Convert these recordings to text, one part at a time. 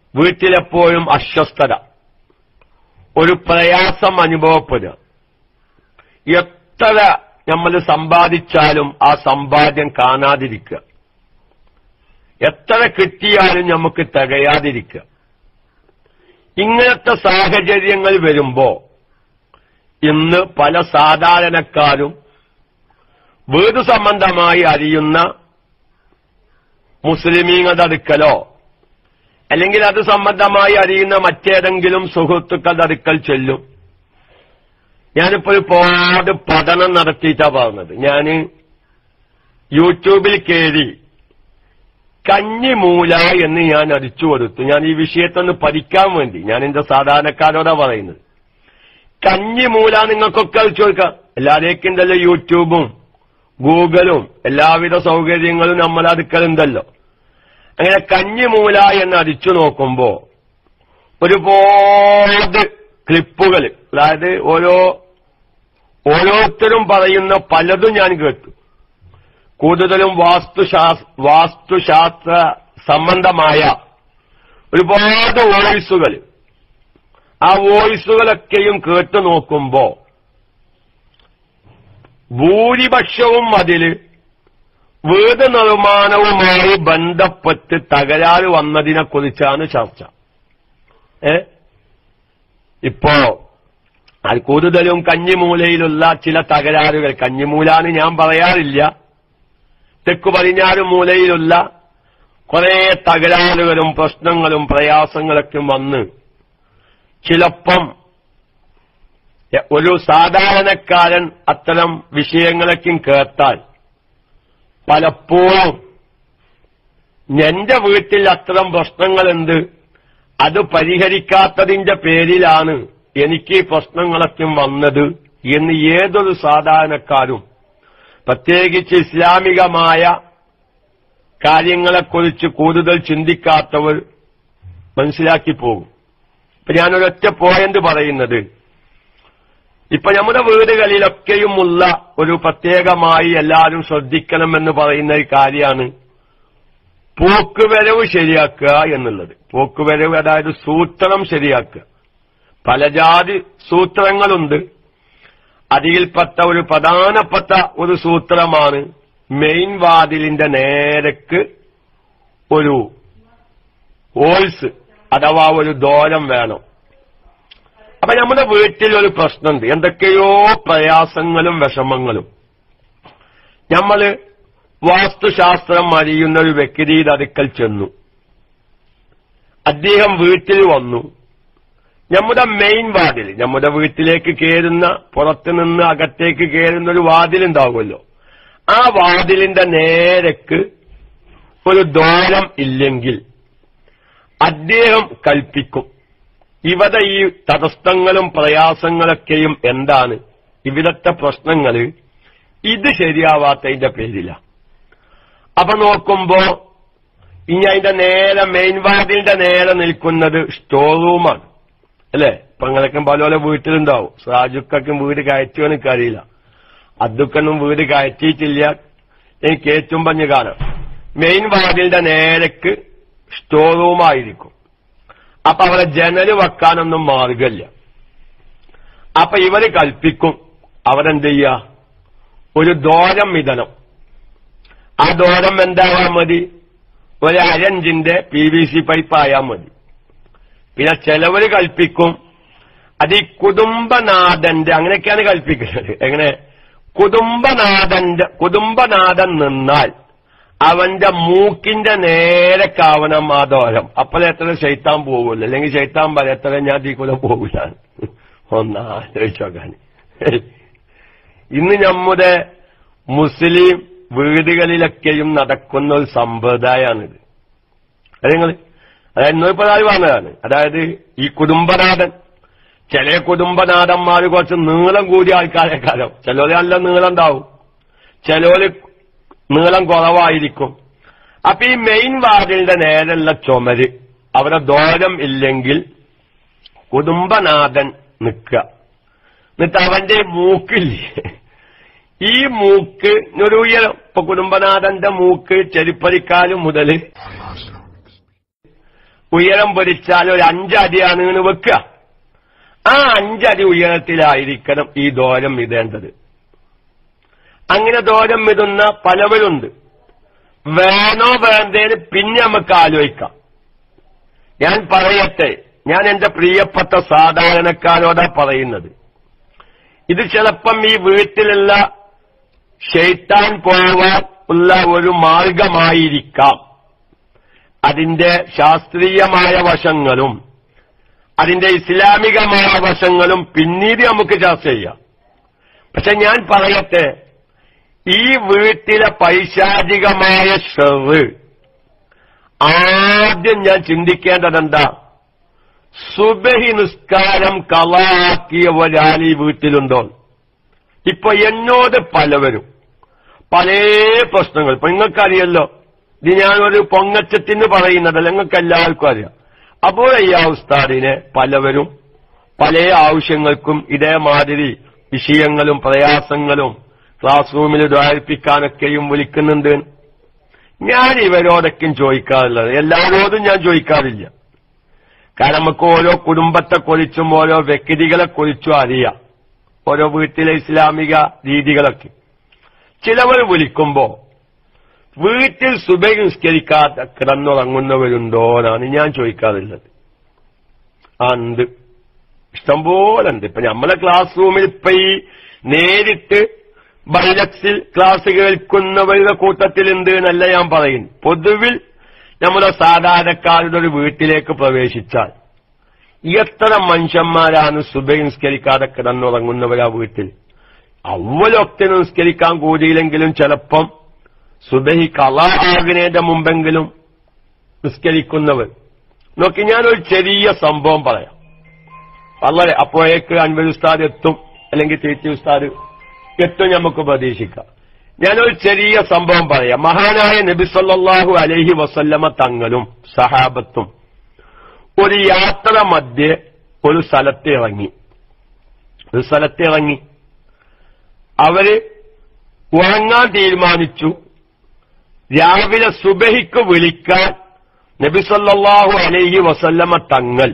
വീട്ടിലെപ്പോഴും അസ്വസ്ഥത, ഒരു പ്രയാസം അനുഭവപ്പെടുക. എത്ര നമ്മൾ സമ്പാദിച്ചാലും ആ സമ്പാദ്യം കാണാതിരിക്കുക, എത്ര കിട്ടിയാലും നമുക്ക് തികയാതിരിക്കുക. ഇങ്ങനത്തെ സാഹചര്യങ്ങൾ വരുമ്പോ ഇന്ന് പല സാധാരണക്കാരും വീട് സംബന്ധമായി അറിയുന്ന മുസ്ലിമീങ്ങളുടെ അടുക്കലോ അല്ലെങ്കിൽ അത് സംബന്ധമായി അറിയുന്ന മറ്റേതെങ്കിലും സുഹൃത്തുക്കളുടെ അടുക്കൽ ചെല്ലും. ഞാനിപ്പോ ഒരുപാട് പഠനം നടത്തിയിട്ടാ പറഞ്ഞത്. ഞാന് യൂട്യൂബിൽ കയറി കഞ്ഞിമൂല എന്ന് ഞാൻ അടിച്ചു കൊടുത്തു. ഞാൻ ഈ വിഷയത്തൊന്ന് പഠിക്കാൻ വേണ്ടി ഞാൻ എന്റെ സാധാരണക്കാരോടാ പറയുന്നത്. കഞ്ഞിമൂല നിങ്ങൾക്കൊക്കെ അടിച്ചു കൊടുക്കാം. എല്ലാവരേക്കുണ്ടല്ലോ യൂട്യൂബും ഗൂഗിളും എല്ലാവിധ സൗകര്യങ്ങളും നമ്മളെ അടുക്കലുണ്ടല്ലോ. അങ്ങനെ കഞ്ഞിമൂല എന്ന് അടിച്ചു നോക്കുമ്പോ ഒരുപാട് ക്ലിപ്പുകൾ, അതായത് ഓരോരുത്തരും പറയുന്ന പലതും ഞാൻ കേട്ടു. കൂടുതലും വാസ്തുശാസ്ത്ര സംബന്ധമായ ഒരുപാട് വോയിസുകൾ. ആ വോയിസുകളൊക്കെയും കേട്ടു നോക്കുമ്പോ ഭൂരിപക്ഷവും അതില് വീട് നിർമ്മാണവുമായി ബന്ധപ്പെട്ട് തകരാറ് വന്നതിനെക്കുറിച്ചാണ് ചർച്ച. ഇപ്പോ അത് കൂടുതലും കഞ്ഞിമൂലയിലുള്ള ചില തകരാറുകൾ, കഞ്ഞിമൂലാന്ന് ഞാൻ പറയാറില്ല, തെക്കു പടിഞ്ഞാറ് മൂലയിലുള്ള കുറെ തകരാറുകളും പ്രശ്നങ്ങളും പ്രയാസങ്ങളൊക്കെ വന്ന് ചിലപ്പം ഒരു സാധാരണക്കാരൻ അത്തരം വിഷയങ്ങളൊക്കെ കേട്ടാൽ പലപ്പോഴും എന്റെ വീട്ടിൽ അത്തരം പ്രശ്നങ്ങളുണ്ട്, അത് പരിഹരിക്കാത്തതിന്റെ പേരിലാണ് എനിക്ക് ഈ പ്രശ്നങ്ങളൊക്കെ വന്നത് എന്ന് ഏതൊരു സാധാരണക്കാരും, പ്രത്യേകിച്ച് ഇസ്ലാമികമായ കാര്യങ്ങളെക്കുറിച്ച് കൂടുതൽ ചിന്തിക്കാത്തവർ മനസ്സിലാക്കി പോകും. ഇപ്പൊ ഞാനൊരൊറ്റ പോയിന്റ് പറയുന്നത്, ഇപ്പൊ നമ്മുടെ വീടുകളിലൊക്കെയുമുള്ള ഒരു പ്രത്യേകമായി എല്ലാവരും ശ്രദ്ധിക്കണമെന്ന് പറയുന്ന ഒരു കാര്യമാണ് പോക്കുവരവ് ശരിയാക്കുക എന്നുള്ളത്. പോക്കുവരവ് അതായത് സൂത്രം ശരിയാക്കുക. പല ജാതി സൂത്രങ്ങളുണ്ട്. അതിൽപ്പെട്ട ഒരു പ്രധാനപ്പെട്ട ഒരു സൂത്രമാണ് മെയിൻ വാതിലിന്റെ നേരക്ക് ഒരു ഹോൾസ് അഥവാ ഒരു ദ്വാരം വേണം. അപ്പൊ നമ്മുടെ വീട്ടിൽ ഒരു പ്രശ്നമുണ്ട്, എന്തൊക്കെയോ പ്രയാസങ്ങളും വിഷമങ്ങളും. നമ്മള് വാസ്തുശാസ്ത്രം അറിയുന്ന ഒരു വ്യക്തിയുടെ അടുക്കൽ ചെന്നു. അദ്ദേഹം വീട്ടിൽ വന്നു. നമ്മുടെ മെയിൻ വാതിൽ, നമ്മുടെ വീട്ടിലേക്ക് കയറുന്ന, പുറത്തുനിന്ന് അകത്തേക്ക് കയറുന്ന ഒരു വാതിലുണ്ടാവുമല്ലോ, ആ വാതിലിന്റെ നേരക്ക് ഒരു ദ്വാരം ഇല്ലെങ്കിൽ അദ്ദേഹം കൽപ്പിക്കും, ഇവിടെ ഈ തടസ്സങ്ങളും പ്രയാസങ്ങളൊക്കെയും എന്താണ്, ഇവിടത്തെ പ്രശ്നങ്ങള് ഇത് ശരിയാവാത്തതിന്റെ പേരില. അപ്പൊ നോക്കുമ്പോ ഇനി അതിന്റെ നേരെ മെയിൻ വാതിലിന്റെ നേരെ നിൽക്കുന്നത് സ്റ്റോർ റൂമാണ്, അല്ലേ? ഇപ്പൊ നിങ്ങളൊക്കെ പല വീട്ടിലുണ്ടാവും. സാജുക്കും വീട് കയറ്റുമോ എനിക്കറിയില്ല, അദ്ദുക്കൊന്നും വീട് കയറ്റിയിട്ടില്ല, എനിക്ക് ഏറ്റവും പഞ്ഞ് കാണാം. മെയിൻ വാതിലിന്റെ നേരക്ക് സ്റ്റോർ റൂമായിരിക്കും. അപ്പൊ അവിടെ ജനല് വെക്കാനൊന്നും മാർഗമില്ല. അപ്പൊ ഇവര് കൽപ്പിക്കും, അവരെന്ത് ചെയ്യുക, ഒരു ദ്വാരം ഇടണം. ആ ദ്വാരം എന്താവാൻ മതി, ഒരു 1.5 ഇഞ്ചിന്റെ PVC പൈപ്പ് ആയാൽ മതി. പിന്നെ ചിലവര് കൽപ്പിക്കും അത് ഈ കുടുംബനാഥന്റെ, അങ്ങനെയൊക്കെയാണ് കൽപ്പിക്കുന്നത്. എങ്ങനെ, കുടുംബനാഥൻ നിന്നാൽ അവന്റെ മൂക്കിന്റെ നേരെ കാവണം ആ ദ്വാരം. അപ്പോഴെത്ര ശൈത്താൻ പോകില്ല, അല്ലെങ്കിൽ ശൈത്താൻ പറയാം എത്ര ഞാൻ തീക്കൂല പോകില്ല. ഒന്നാലോചിച്ചോക്കാൻ, ഇന്ന് നമ്മുടെ മുസ്ലിം വീടുകളിലൊക്കെയും നടക്കുന്ന ഒരു സമ്പ്രദായമാണിത്. അതായത് ഇന്നൊരുപ്പതായി പറഞ്ഞതാണ്. അതായത് ഈ കുടുംബനാഥൻ, ചില കുടുംബനാഥന്മാര് കുറച്ച് നീളം കൂടിയ ആൾക്കാരെക്കാരം. ചിലര് നല്ല നീളം ഉണ്ടാവും, ചിലര് നീളം കുറവായിരിക്കും. അപ്പൊ ഈ മെയിൻ വാതിലിന്റെ നേരെയുള്ള ചുമര്, അവിടെ ദ്വാരം ഇല്ലെങ്കിൽ കുടുംബനാഥൻ നിൽക്കുക. എന്നിട്ട് അവന്റെ മൂക്കില്ലേ, ഈ മൂക്ക് ഒരു ഉയരം, ഇപ്പൊ കുടുംബനാഥന്റെ മൂക്ക് ചെരിപ്പരിക്കാല് മുതൽ ഉയരം പിടിച്ചാൽ ഒരു 5 അടിയാണ് എന്ന് വെക്കുക. ആ 5 അടി ഉയരത്തിലായിരിക്കണം ഈ ദോരം ഇടേണ്ടത്. അങ്ങനെ ദോരം ഇടുന്ന പലവരുണ്ട്. വേണോ വേണ്ടേന്ന് പിന്നെ നമുക്ക് ആലോചിക്കാം. ഞാൻ പറയട്ടെ, ഞാൻ എന്റെ പ്രിയപ്പെട്ട സാധാരണക്കാരോടാ പറയുന്നത്. ഇത് ചിലപ്പം ഈ വീട്ടിലുള്ള ശൈത്താൻ പോവാൻ ഉള്ള ഒരു മാർഗമായിരിക്കാം. അതിന്റെ ശാസ്ത്രീയമായ വശങ്ങളും അതിന്റെ ഇസ്ലാമികമായ വശങ്ങളും പിന്നീട് നമുക്ക് ചർച്ച ചെയ്യാം. പക്ഷെ ഞാൻ പറയട്ടെ, ഈ വീട്ടിലെ പൈശാചികമായ ഷർറ് ആദ്യം ഞാൻ ചിന്തിക്കേണ്ടതെന്താ? സുബഹി നിസ്കാരം കളാക്കിയ ഒരാൾ ഈ വീട്ടിലുണ്ടോ? ഇപ്പൊ എന്നോട് പലവരും പല പ്രശ്നങ്ങൾ, ഇപ്പൊ നിങ്ങൾക്കറിയല്ലോ, ഇത് ഞാനൊരു പൊങ്ങച്ചത്തിന് പറയുന്നതല്ല, നിങ്ങൾക്ക് എല്ലാവർക്കും അറിയാം. അപ്പോൾ ഈ ഉസ്താദിനെ പലവരും പല ആവശ്യങ്ങൾക്കും ഇതേമാതിരി വിഷയങ്ങളും പ്രയാസങ്ങളും ക്ലാസ് റൂമിൽ ദ്വാരിപ്പിക്കാനൊക്കെയും വിളിക്കുന്നുണ്ട്. ഞാൻ ഇവരോടൊക്കെയും ചോദിക്കാറുള്ളത്, എല്ലാവരോടും ഞാൻ ചോദിക്കാറില്ല. കാരണം നമുക്ക് ഓരോ കുടുംബത്തെ കുറിച്ചും ഓരോ വ്യക്തികളെ കുറിച്ചും അറിയാം, ഓരോ വീട്ടിലെ ഇസ്ലാമിക രീതികളൊക്കെ. ചിലവർ വിളിക്കുമ്പോ വീട്ടിൽ സുബഹി നിസ്കരിക്കാതെ കിടന്നുറങ്ങുന്നവരുണ്ടോ എന്നാണ് ഞാൻ ചോദിക്കാറുള്ളത്. ഉണ്ട്, ഇഷ്ടംപോലെ ഉണ്ട്. ഇപ്പൊ നമ്മളെ ക്ലാസ് റൂമിൽ ഇപ്പൊ ഈ നേരിട്ട് ബൈലക്സിൽ ക്ലാസ് കേൾക്കുന്നവരുടെ കൂട്ടത്തിലുണ്ട് എന്നല്ല ഞാൻ പറയുന്നു. പൊതുവിൽ നമ്മുടെ സാധാരണക്കാരുടെ ഒരു വീട്ടിലേക്ക് പ്രവേശിച്ചാൽ എത്ര മനുഷ്യന്മാരാണ് സുബഹി നിസ്കരിക്കാതെ കിടന്നുറങ്ങുന്നവരാ വീട്ടിൽ. അവലൊക്കെ നിസ്കരിക്കാൻ കൂടിയില്ലെങ്കിലും ചിലപ്പം സുബഹി ഖളാ ആകുന്നതിന്റെ മുമ്പെങ്കിലും നിസ്കരിക്കുന്നവർ. നോക്കി, ഞാനൊരു ചെറിയ സംഭവം പറയാം. വളരെ അപ്പോഴേക്ക് അൻവർ ഉസ്താദ് എത്തും, അല്ലെങ്കിൽ തീറ്റി ഉസ്താദ് എത്തും, നമുക്ക് പ്രതീക്ഷിക്കാം. ഞാനൊരു ചെറിയ സംഭവം പറയാം. മഹാനായ നബി സല്ലല്ലാഹു അലൈഹി വസല്ലമ തങ്ങളും സഹാബത്തും ഒരു യാത്ര മധ്യേ ഒരു സ്ഥലത്ത് ഇറങ്ങി. അവര് ഉറങ്ങാൻ തീരുമാനിച്ചു. രാവിലെ സുബഹിക്ക് വിളിക്കാൻ നബി സല്ലല്ലാഹു അലൈഹി വസല്ലമ തങ്ങൾ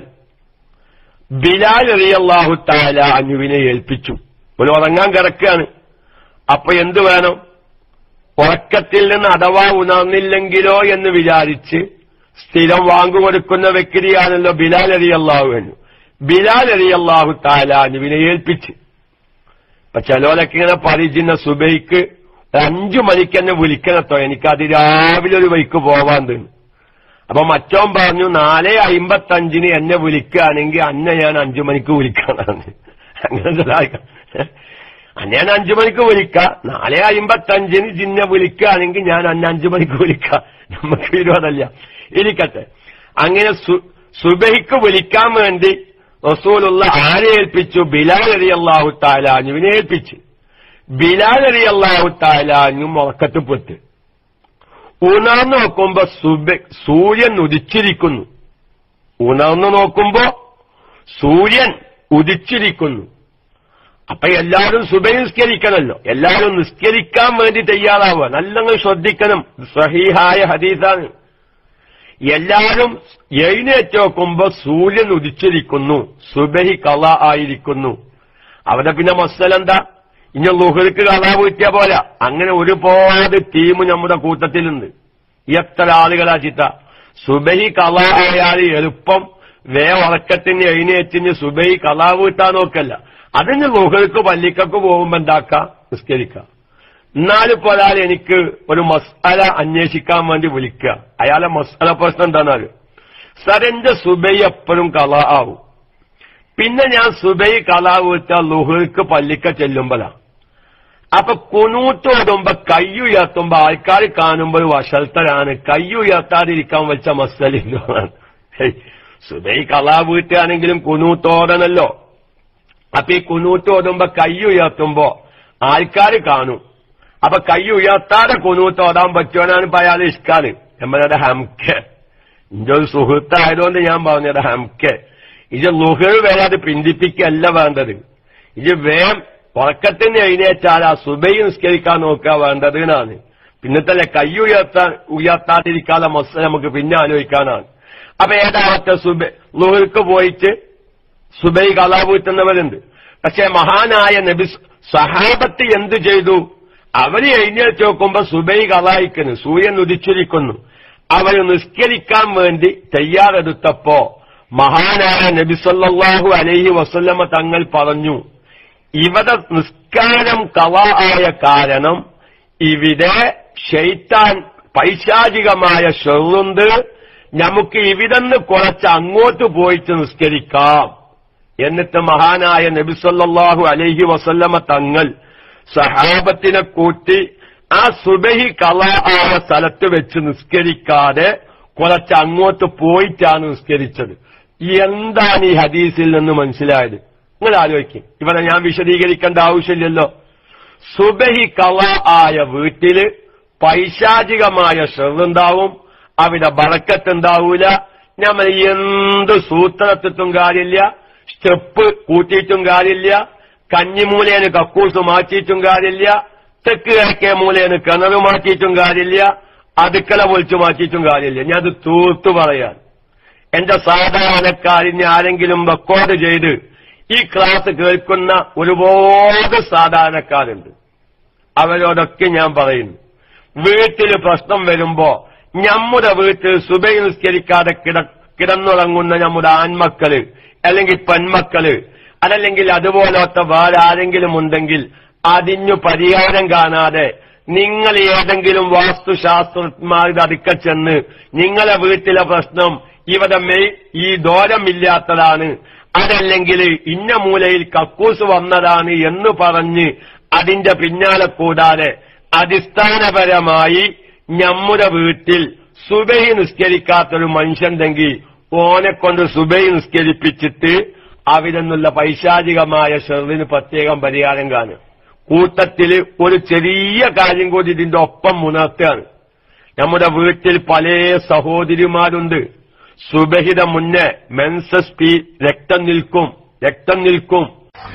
ബിലാൽ റളിയല്ലാഹു തആല അൻഹുവിനെ ഏൽപ്പിച്ചു. ഒരു ഉറങ്ങാൻ കിടക്കുകയാണ്. അപ്പൊ എന്തു വേണം? ഉറക്കത്തിൽ നിന്ന് അഥവാ ഉണർന്നില്ലെങ്കിലോ എന്ന് വിചാരിച്ച് സ്ഥിരം വാങ്ങുകൊടുക്കുന്ന വ്യക്തിയാണല്ലോ ബിലാൽ റളിയല്ലാഹു അൻഹു. ബിലാൽ റളിയല്ലാഹു തആല അൻഹുവിനെ ഏൽപ്പിച്ച്. അപ്പൊ ചിലവരൊക്കെ ഇങ്ങനെ പരിചിന്ന സുബഹിക്ക് 5 മണിക്ക് എന്നെ വിളിക്കണട്ടോ, എനിക്ക് അതിരാവിലെ ഒരു വഴിക്ക് പോവാൻ തോന്നുന്നു. അപ്പൊ മറ്റോൻ പറഞ്ഞു 4:55 എന്നെ വിളിക്കുകയാണെങ്കിൽ അന്നെ ഞാൻ 5 മണിക്ക് വിളിക്കാനാണ്. അങ്ങനെ ഞാൻ 5 മണിക്ക് വിളിക്കാം, 4:55 ജിന്നെ വിളിക്കുകയാണെങ്കിൽ ഞാൻ അന്നെ 5 മണിക്ക് വിളിക്കാം, നമുക്ക് വിരോധമല്ല, ഇരിക്കട്ടെ. അങ്ങനെ സുബഹിക്ക് വിളിക്കാൻ വേണ്ടി റസൂലുള്ള ആരെ ഏൽപ്പിച്ചു? ബിലാൽ റളിയല്ലാഹു തആല അൻഹുവിനെ ഏൽപ്പിച്ചു. ബിലാൽ റളിയല്ലാഹു തആല അൻഹു ഉറക്കത്തിൽപ്പെട്ട് ഉണർന്നു നോക്കുമ്പോ സൂര്യൻ ഉദിച്ചിരിക്കുന്നു. ഉണർന്നു നോക്കുമ്പോ സൂര്യൻ ഉദിച്ചിരിക്കുന്നു. അപ്പൊ എല്ലാവരും സുബഹി നിസ്കരിക്കണമല്ലോ, എല്ലാവരും നിസ്കരിക്കാൻ വേണ്ടി തയ്യാറാവുക. നല്ലങ്ങൾ ശ്രദ്ധിക്കണം, സഹീഹായ ഹദീസാണ്. എല്ലാവരും എഴുന്നേറ്റ് നോക്കുമ്പോ സൂര്യൻ ഉദിച്ചിരിക്കുന്നു, സുബഹി ഖളാ ആയിരിക്കുന്നു. അവിടെ പിന്നെ മസ്അലെന്താ? ഇനി ളുഹ്ർക്ക് ഖളാ വീട്ടിയ പോലെ അങ്ങനെ ഒരുപാട് ടീം നമ്മുടെ കൂട്ടത്തിലുണ്ട്. എത്ര ആളുകളാ ചിത്ത സുബഹി ഖളാ ആയാൽ എളുപ്പം ഉറക്കത്തിന് എഴുന്നേറ്റിന് സുബഹി ഖളാ വീട്ടാൻ നോക്കല്ല. അതിന് ളുഹ്ർക്ക് പള്ളിക്കൊക്കെ പോകുമ്പോ എന്താക്കാം? നിസ്കരിക്കാം. എന്നാലും ഒരാൾ എനിക്ക് ഒരു മസ്അല അന്വേഷിക്കാൻ വേണ്ടി വിളിക്കുക. അയാളെ മസ്അല പ്രശ്നം എന്താണെന്നറിയോ? സരന്റെ സുബഹി എപ്പോഴും ഖളാ ആവും. പിന്നെ ഞാൻ സുബഹി ഖളാ വീട്ടാൽ ളുഹ്ർക്ക് പള്ളിക്ക ചെല്ലുമ്പോഴാണ്. അപ്പൊ കുനൂത്ത് ഓടുമ്പോ കയ്യുയർത്തുമ്പോ ആൾക്കാർ കാണുമ്പോൾ വഷൽത്തരാണ്. കയ്യുയർത്താതിരിക്കാൻ വെച്ച മസ്അലയില്ല. സുബഹി ഖളാ വീട്ടുകയാണെങ്കിലും കുനൂത്തോടണല്ലോ. അപ്പൊ ഈ കുനൂത്ത് ഓടുമ്പോ കയ്യുയർത്തുമ്പോ ആൾക്കാർ കാണും. അപ്പൊ കയ്യുയർത്താതെ കുനൂത്ത് ഓടാൻ പറ്റുവാനാണ് ഇപ്പൊ അയാൾ ഇഷ്കാണ്. നമ്മളത് ഹംക്കെ, ഇന്റെ ഒരു സുഹൃത്തായതുകൊണ്ട് ഞാൻ പറഞ്ഞത് ഹംക്കെ. ഇത് ളുഹർ വരെ അത് പിന്തിപ്പിക്കല്ല വേണ്ടത്. ഇത് വേം ഉറക്കത്തിന് എഴുന്നേറ്റാൽ ആ സുബഹി നിസ്കരിക്കാൻ നോക്കുക വേണ്ടത് എന്നാണ്. പിന്നത്തല്ലേ ഉയർത്താതിരിക്കാതെ മസ്അല നമുക്ക് പിന്നെ ആലോചിക്കാനാണ്. അപ്പൊ ഏതാവത്തെ ളുഹർക്ക് പോയിട്ട് സുബൈ കളാ വീട്ടുന്നവരുണ്ട്. പക്ഷെ മഹാനായ നബി സഹാബത്ത് എന്തു ചെയ്തു? അവര് എഴുന്നേറ്റ് നോക്കുമ്പോ സുബൈ കളായിക്കുന്നു, സൂര്യൻ ഉദിച്ചിരിക്കുന്നു. അവര് നിസ്കരിക്കാൻ വേണ്ടി തയ്യാറെടുത്തപ്പോ മഹാനായ നബി സല്ലല്ലാഹു അലൈഹി വസല്ലമ തങ്ങൾ പറഞ്ഞു, ഇവിടെ നിസ്കാരം കളാ ആയ കാരണം ഇവിടെ ശൈത്താൻ പൈശാചികമായ ഷർറുണ്ട്, നമുക്ക് ഇവിടെന്ന് കുറച്ച് അങ്ങോട്ട് പോയിട്ട് നിസ്കരിക്കാം. എന്നിട്ട് മഹാനായ നബി സല്ലല്ലാഹു അലൈഹി വസല്ലമ തങ്ങൾ സഹാബത്തിനെ കൂട്ടി ആ സുബഹി കളാ ആയ സ്ഥലത്ത് വെച്ച് നിസ്കരിക്കാതെ കുറച്ച് അങ്ങോട്ട് പോയിട്ടാണ് നിസ്കരിച്ചത്. എന്താണ് ഈ ഹദീസിൽ നിന്ന് മനസ്സിലായത്? നിങ്ങൾ ആലോചിക്കും. ഇവിടെ ഞാൻ വിശദീകരിക്കേണ്ട ആവശ്യമില്ലല്ലോ. സുബഹി കളാ ആയ വീട്ടില് പൈശാചികമായ ഷർറുണ്ടാവും, അവിടെ ബറക്കത്തുണ്ടാവൂല. നമ്മൾ എന്ത് സൂത്രത്തിട്ടും കാര്യമില്ല, സ്റ്റെപ്പ് കൂട്ടിയിട്ടും കാര്യമില്ല, കഞ്ഞിമൂലേന് കക്കൂസ് മാറ്റിയിട്ടും കാര്യമില്ല, തെക്ക് കിഴക്കേ മൂലേന് കിണർ മാറ്റിയിട്ടും കാര്യമില്ല, അടുക്കള പൊളിച്ചു മാറ്റിയിട്ടും കാര്യമില്ല. ഞാൻ അത് തൂർത്തു പറയാൻ എന്റെ സാധാരണക്കാരിന് ആരെങ്കിലും റെക്കോർഡ് ചെയ്ത് ഈ ക്ലാസ് കേൾക്കുന്ന ഒരുപാട് സാധാരണക്കാരുണ്ട്. അവരോടൊക്കെ ഞാൻ പറയുന്നു, വീട്ടില് പ്രശ്നം വരുമ്പോ നമ്മുടെ വീട്ടിൽ സുബഹി നിസ്കരിക്കാതെ കിടന്നുറങ്ങുന്ന നമ്മുടെ ആൺമക്കള് അല്ലെങ്കിൽ പെൺമക്കള് അതല്ലെങ്കിൽ അതുപോലത്തെ വേറെ ആരെങ്കിലും ഉണ്ടെങ്കിൽ അതിനു പരിഹാരം കാണാതെ നിങ്ങൾ ഏതെങ്കിലും വാസ്തുശാസ്ത്രജ്ഞന്മാരുടെ അടുക്കൽ ചെന്ന് നിങ്ങളെ വീട്ടിലെ പ്രശ്നം ഇവിടെ ഈ ദോരമില്ലാത്തതാണ്, അതല്ലെങ്കിൽ ഇന്ന മൂലയിൽ കക്കൂസ് വന്നതാണ് എന്ന് പറഞ്ഞ് അതിന്റെ പിന്നാലെ കൂടാതെ അടിസ്ഥാനപരമായി നമ്മുടെ വീട്ടിൽ സുബഹി നിസ്കരിക്കാത്തൊരു മനുഷ്യണ്ടെങ്കിൽ ഓനെ കൊണ്ട് സുബഹി നിസ്കരിപ്പിച്ചിട്ട് അവിടെ നിന്നുള്ള പൈശാചികമായ ഷർറിന് പ്രത്യേകം പരിഹാരം കാണും. കൂട്ടത്തില് ഒരു ചെറിയ കാര്യം കൂടി ഇതിന്റെ ഒപ്പം ഉണർത്തുകയാണ്. നമ്മുടെ വീട്ടിൽ പല സഹോദരിമാരുണ്ട്. സുബഹിയുടെ മുന്നേ മെൻസസ് രക്തം നിൽക്കും.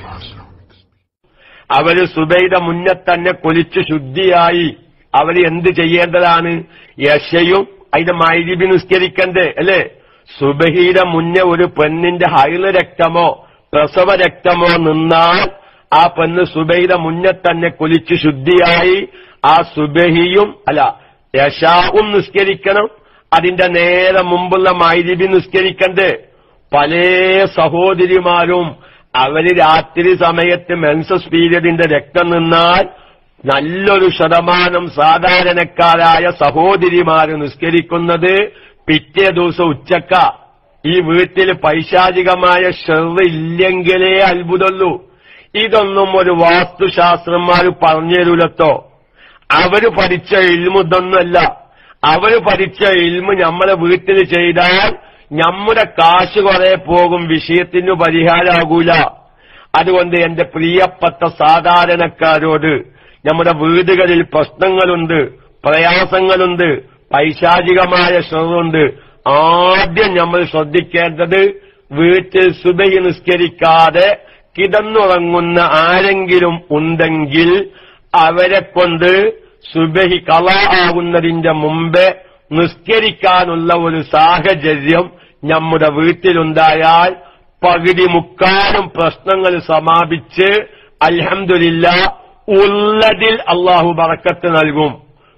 അവര് സുബഹിയുടെ മുന്നേ തന്നെ കുളിച്ച് ശുദ്ധിയായി അവര് എന്ത് ചെയ്യേണ്ടതാണ്? യശയും അതിന്റെ മഗ്‌രിബ് നിസ്കരിക്കണ്ടേ അല്ലേ? സുബഹിയുടെ മുന്നേ ഒരു പെണ്ണിന്റെ ഹൈള് രക്തമോ പ്രസവ രക്തമോ നിന്നാൽ ആ പെണ്ണ് സുബഹിയുടെ മുന്നേ തന്നെ കുളിച്ച് ശുദ്ധിയായി ആ സുബഹിയും യശാവും നിസ്കരിക്കണം. അതിന്റെ നേരെ മുമ്പുള്ള മഗ്‌രിബ് നിസ്കരിക്കണ്ടേ? പല സഹോദരിമാരും അവര് രാത്രി സമയത്ത് മെൻസസ് പീരിയഡിന്റെ രക്തം നിന്നാൽ നല്ലൊരു ശതമാനം സാധാരണക്കാരായ സഹോദരിമാര് നിസ്കരിക്കുന്നത് പിറ്റേ ദിവസം ഉച്ചക്ക. ഈ വീട്ടിൽ പൈശാചികമായ ഷർറ് ഇല്ലെങ്കിലേ അത്ഭുതമുള്ളൂ. ഇതൊന്നും ഒരു വാസ്തുശാസ്ത്രന്മാര് പറഞ്ഞു തരൂലട്ടോ. അവര് പഠിച്ച ഇൽമു ഇതൊന്നുമല്ല. അവര് പഠിച്ച ഇൽമു നമ്മളെ വീട്ടിൽ ചെയ്താൽ നമ്മുടെ കാശ് കുറെ പോകും, വിഷയത്തിന് പരിഹാരമാകൂല. അതുകൊണ്ട് എന്റെ പ്രിയപ്പെട്ട സാധാരണക്കാരോട്, നമ്മുടെ വീടുകളിൽ പ്രശ്നങ്ങളുണ്ട്, പ്രയാസങ്ങളുണ്ട്, പൈശാചികമായ ഷർറുണ്ട്, ആദ്യം നമ്മൾ ശ്രദ്ധിക്കേണ്ടത് വീട്ടിൽ സുബഹി നിസ്കരിക്കാതെ കിടന്നുറങ്ങുന്ന ആരെങ്കിലും ഉണ്ടെങ്കിൽ അവരെ കൊണ്ട് സുബഹി കളാ ആകുന്നതിന്റെ മുമ്പേ നിസ്കരിക്കാനുള്ള ഒരു സാഹചര്യം നമ്മുടെ വീട്ടിലുണ്ടായാൽ പകുതി മുക്കാലും പ്രശ്നങ്ങൾ സമാപിച്ച് അൽഹംദുലില്ലാഹ് ഉള്ളതിൽ അള്ളാഹു ബറക്കത്ത് നൽകും.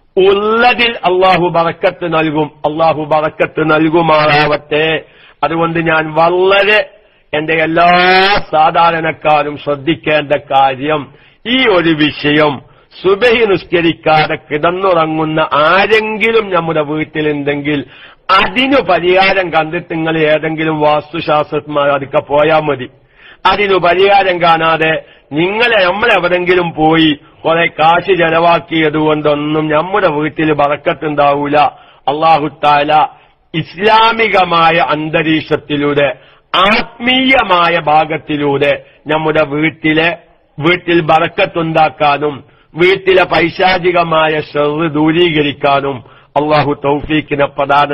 അള്ളാഹു ബറക്കത്ത് നൽകുമാറാവട്ടെ. അതുകൊണ്ട് ഞാൻ വളരെ എന്റെ എല്ലാ സാധാരണക്കാരും ശ്രദ്ധിക്കേണ്ട കാര്യം ഈ ഒരു വിഷയം, സുബഹി നിസ്കരിക്കാതെ കിടന്നുറങ്ങുന്ന ആരെങ്കിലും നമ്മുടെ വീട്ടിലുണ്ടെങ്കിൽ അതിനു പരിഹാരം കണ്ടിട്ട് നിങ്ങൾ ഏതെങ്കിലും വാസ്തുശാസ്ത്രജ്ഞന്മാർ അടുക്ക പോയാൽ മതി. അതിനു പരിഹാരം കാണാതെ നമ്മളെവിടെങ്കിലും പോയി കുറെ കാശ് ചെലവാക്കിയത് കൊണ്ടൊന്നും നമ്മുടെ വീട്ടിൽ ബറക്കത്തുണ്ടാവൂല. അല്ലാഹു തആല ഇസ്ലാമികമായ അന്തരീക്ഷത്തിലൂടെ ആത്മീയമായ ഭാഗത്തിലൂടെ നമ്മുടെ വീട്ടിൽ ബറക്കത്തുണ്ടാക്കാനും വീട്ടിലെ പൈശാചികമായ ഷർറ് ദൂരീകരിക്കാനും അല്ലാഹു തൗഫീഖിനെ പ്രദാനം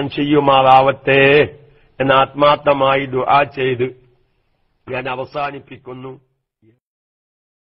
ചെയ്യുമാറാവട്ടെ എന്ന് ആത്മാർത്ഥമായി ദുആ ചെയ്ത് ഞാൻ അവസാനിപ്പിക്കുന്നു.